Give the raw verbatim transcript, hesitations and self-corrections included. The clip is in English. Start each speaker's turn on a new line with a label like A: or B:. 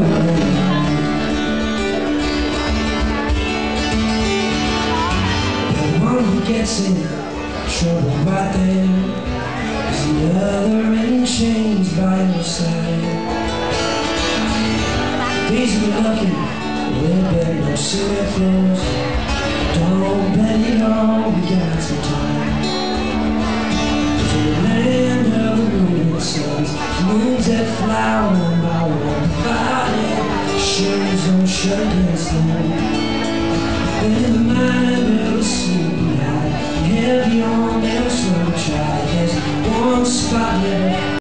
A: Gets in trouble right there is the other in chains by your side. Days we're lucky, we'll bet no silly clothes. Don't bet it all, we got some time. To the land of the moving suns, moons that fly one by one, fighting shades on shut against the moon. In the mind of a sleepy eye, heavy on their slow try. There's one spot left.